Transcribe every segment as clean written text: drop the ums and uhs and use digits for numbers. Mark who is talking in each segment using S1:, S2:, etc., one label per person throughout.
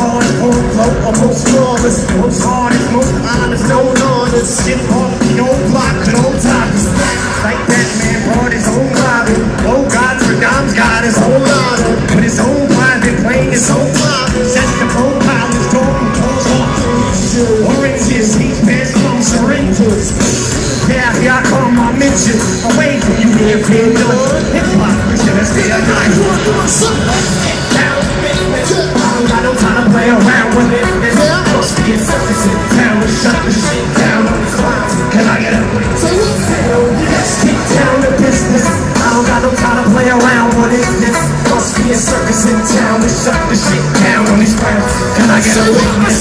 S1: hardest, most low, or most flawless, most hardest, most honest, no honest. Shit off the old block, and old topics. Like that man brought his own Bible. Oh God, for Dom's got his own lotto. With his own private plane, his own flopper. Set the profile, his door, and close off. Oranges, heat pants, long syringes. Yeah, here I come, my mention. Away from you, here, feel good. Hip-hop, should I stay a night? I don't got no time to play around with it. It's supposed to be a circus in town. Let's shut this shit down on the clowns. Can I get a break? Let's get down to business. I don't got no time to play around with it. It's supposed to be a circus in town. Let's shut this shit down on these clowns. Can I get a witness?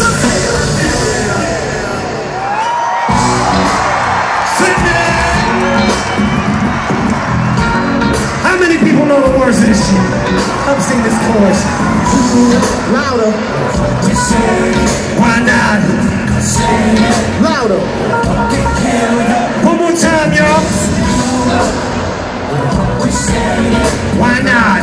S1: How many people know the words of this shit? I've seen this chorus. Louder. Why not? Louder. One more time, y'all. Why not?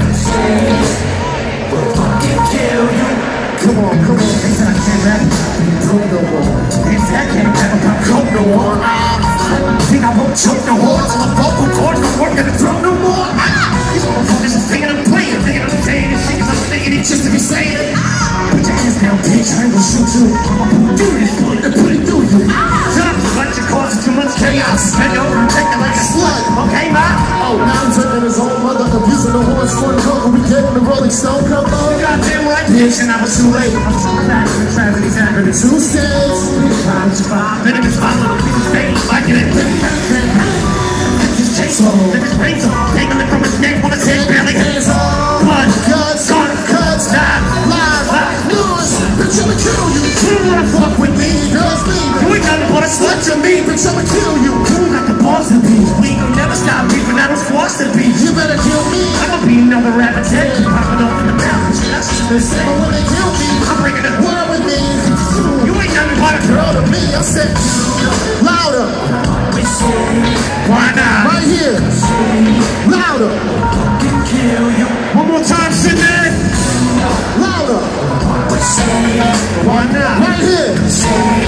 S1: Come on, come on. They said I can't rap. Don't no more. They said I can't rap about coke no more. Think I won't choke no more. I'm a vocal cord, no more gonna throw no more. These motherfuckers is thinking I'm playing, thinking I'm saying this shit, cause I'm thinking it just to be saying it. Put your hands down, bitch, I ain't gonna shoot you. I'ma put this bullet to put it through you. Shut up, bunch of causing too much chaos. Bend over and take it like a slut, okay, ma?
S2: Oh, now I'm taking his own mother, abusing the horse, scoring coke, we getting the Rolling Stone cover.
S1: Goddamn right, bitch, and I was too late. I was so fast, and traveling happened in 2 states. Time to survive, and if it's my little piece of space, like it ain't just chase him, let his brains off, taking it from his neck, on his head, barely hands off. Blood,
S2: Cuts,
S1: die,
S2: live, news, bitch, I'ma kill you.
S1: You don't wanna fuck with me,
S2: Girls leave,
S1: you ain't nothing but a slut to me,
S2: bitch, I'ma kill you.
S1: you got the balls to be, we ain't gonna never stop beefing, I was forced to be.
S2: You better kill me.
S1: I'ma be another rapper, head, keep popping off in the mountains, that's just the
S2: But
S1: same.
S2: when they kill me,
S1: I'm bringing the
S2: world with me.
S1: you ain't nothing but a girl
S2: Girl to me, I said, louder,
S1: why not?
S2: right here, louder,
S1: One more time, Sydney.
S2: louder,
S1: Why not?
S2: right here.